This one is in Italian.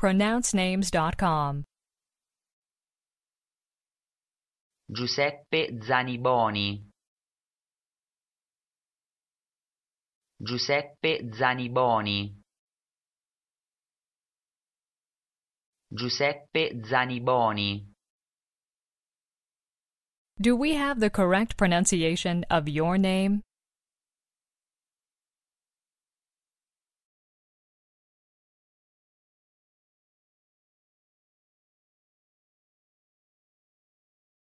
easytopronouncenames.com. Giuseppe Zaniboni. Giuseppe Zaniboni. Giuseppe Zaniboni. Do we have the correct pronunciation of your name?